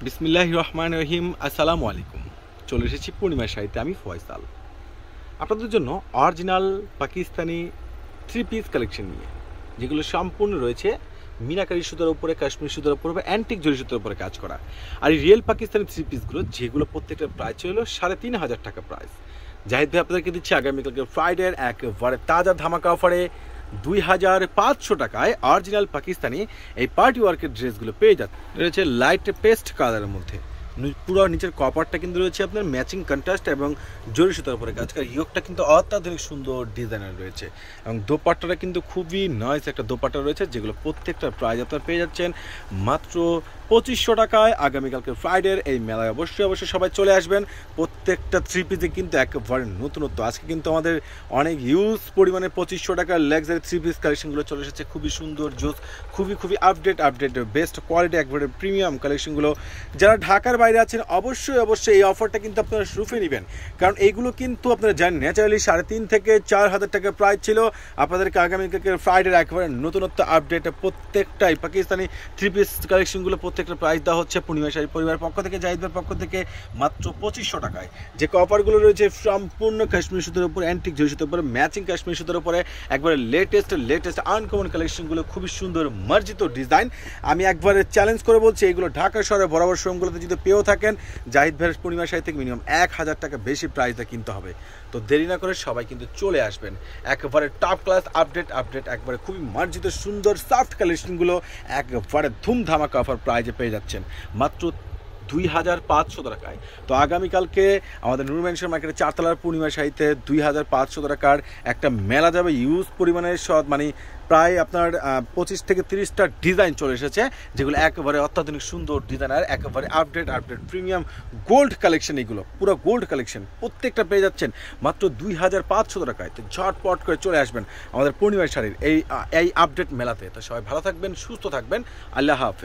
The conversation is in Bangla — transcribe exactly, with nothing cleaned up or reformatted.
বিসমিল্লাহির রহমানির রহিম। আসসালামু আলাইকুম। চলে এসেছি পূর্ণিমার শাড়িতে, আমি ফয়সাল আপনাদের জন্য original Pakistani three piece collection নিয়ে, যেগুলো সম্পূর্ণ রয়েছে মিনাকারি সুতার উপরে, কাশ্মীর সুতার উপরে বা অ্যান্টিক জরি সুতার উপরে কাজ করা। আর এই রিয়েল পাকিস্তানি থ্রি পিসগুলো, যেগুলো প্রত্যেকটার প্রাইস ছিল সাড়ে তিন হাজার টাকা প্রাইস। জাহিদ ভাই আপনাদেরকে দিচ্ছে আগামীকালকে ফ্রাইডের একেবারে তাজা ধামাকা অফারে দুই হাজার পাঁচশো টাকায় অরিজিনাল পাকিস্তানি এই পার্টি ওয়ার্কের ড্রেসগুলো পেয়ে যাচ্ছে। রয়েছে লাইট পেস্ট কালারের মধ্যে, পুরো নিচের কপারটা কিন্তু রয়েছে আপনার ম্যাচিং কন্ট্রাস্ট এবং জরি সুতার উপরে কাজ করা। ইয়োগটা কিন্তু অত্যাধুনিক সুন্দর ডিজাইনার রয়েছে এবং দোপাট্টাটা কিন্তু খুবই নাইস একটা দোপাট্টা রয়েছে, যেগুলো প্রত্যেকটা প্রাইস আপনারা পেয়ে যাচ্ছেন মাত্র পঁচিশশো টাকায়। আগামীকালকে ফ্রাইডের এই মেলায় অবশ্যই অবশ্যই সবাই চলে আসবেন। প্রত্যেকটা থ্রি পিসে কিন্তু একেবারে নতুনত্ব। আজকে কিন্তু আমাদের অনেক ইউজ পরিমাণে পঁচিশশো টাকার লাক্সারি থ্রি পিস কালেকশনগুলো চলে এসেছে, খুবই সুন্দর জোস, খুবই খুবই আপডেট আপডেট বেস্ট কোয়ালিটি একবারে প্রিমিয়াম কালেকশনগুলো। যারা ঢাকার বাইরে আছেন অবশ্যই অবশ্যই এই অফারটা কিন্তু আপনারা রুফে নেবেন, কারণ এইগুলো কিন্তু আপনারা জানেন ন্যাচারালি সাড়ে তিন থেকে চার হাজার টাকা প্রাইস ছিল। আপনাদেরকে আগামীকালকে ফ্রাইডের একেবারে নতুনত্ব আপডেট প্রত্যেকটাই পাকিস্তানি থ্রি পিস কালেকশনগুলো প্রত্যেকটা প্রাইস দেওয়া হচ্ছে পূর্ণিমা শাড়ি পরিবারের পক্ষ থেকে, জাহিদের পক্ষ থেকে মাত্র পঁচিশশো টাকায়। যে কভারগুলো রয়েছে সম্পূর্ণ কাশ্মীর সুতার উপরে, অ্যান্টিক জরি সুতার উপরে, ম্যাচিং কাশ্মীর সুতার উপরে, একবারে লেটেস্ট লেটেস্ট আনকমন কালেকশনগুলো, খুবই সুন্দর মার্জিত ডিজাইন। আমি একবারে চ্যালেঞ্জ করে বলছি, এগুলো ঢাকা শহরে বরাবর শোরুমগুলোতে যদি পেয়েও থাকেন, জাহিদ ভাইয়ের পূর্ণিমা শাড়ি থেকে মিনিমাম এক হাজার টাকা বেশি প্রাইসটা কিনতে হবে। তো দেরি না করে সবাই কিন্তু চলে আসবেন। একেবারে টপ ক্লাস আপডেট আপডেট একবারে খুবই মার্জিত সুন্দর সফট কালেকশনগুলো একবারে ধুমধামাকা অফার প্রাইজে পেয়ে যাচ্ছেন মাত্র দুই হাজার পাঁচশো টাকায়। তো আগামীকালকে আমাদের নূর মেনশন মার্কেটের চারতলার পূর্ণিমা শাড়িতে দুই হাজার পাঁচশো টাকার একটা মেলা যাবে। ইউজ পরিমাণের সব মানে প্রায় আপনার পঁচিশ থেকে তিরিশটা ডিজাইন চলে এসেছে, যেগুলো একেবারে অত্যাধুনিক সুন্দর ডিজাইনার, একেবারে update update premium gold collection. এগুলো পুরো গোল্ড কালেকশন, প্রত্যেকটা পেয়ে যাচ্ছেন মাত্র দুই হাজার পাঁচশো টাকায়। তো ঝটপট করে চলে আসবেন আমাদের পূর্ণিমা শাড়ির এই এই আপডেট মেলাতে। তো সবাই ভালো থাকবেন, সুস্থ থাকবেন, আল্লাহ হাফেজ।